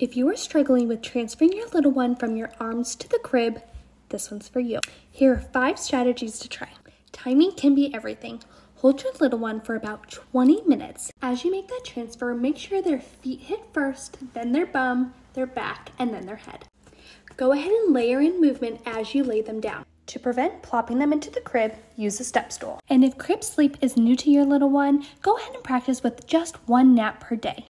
If you are struggling with transferring your little one from your arms to the crib, this one's for you. Here are 5 strategies to try. Timing can be everything. Hold your little one for about 20 minutes. As you make that transfer, make sure their feet hit first, then their bum, their back, and then their head. Go ahead and layer in movement as you lay them down. To prevent plopping them into the crib, use a step stool. And if crib sleep is new to your little one, go ahead and practice with just 1 nap per day.